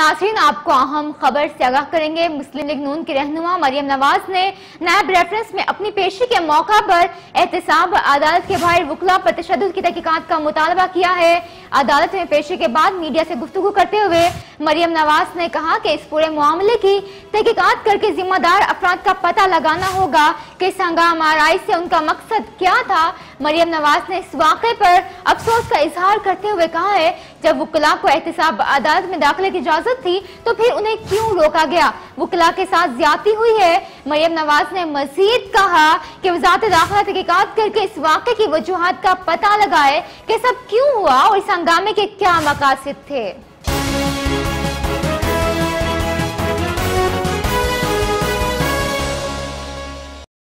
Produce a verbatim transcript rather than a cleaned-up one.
नाज़रीन, आपको अहम खबर से आगाह करेंगे। मुस्लिम लीग नून की रहनुमा मरियम नवाज ने नायब रेफरेंस में अपनी पेशी के मौका पर एहतसाब अदालत के बाहर वकला पर तशद्दुद की तहकीकात का मुतालबा किया है। अदालत में पेशी के बाद मीडिया से गुफ्तगू करते हुए मरियम नवाज ने कहा कि इस पूरे मामले की तहकीकात करके जिम्मेदार अफराद का पता लगाना होगा कि इस हंगामा आराई से उनका मकसद क्या था। मरियम नवाज ने इस वाक़े पर अफसोस का इजहार करते हुए कहा है, जब वकला को एहतसाब अदालत में दाखिले की इजाजत थी तो फिर उन्हें क्यों रोका गया। वकला के साथ ज्यादती हुई है। मरियम नवाज ने मजीद कहा कि वज़ारत दाखिला तहकीकात करके इस वाक़े की वजूहात का पता लगाए कि सब क्यों हुआ और इस हंगामे के क्या मकासद थे।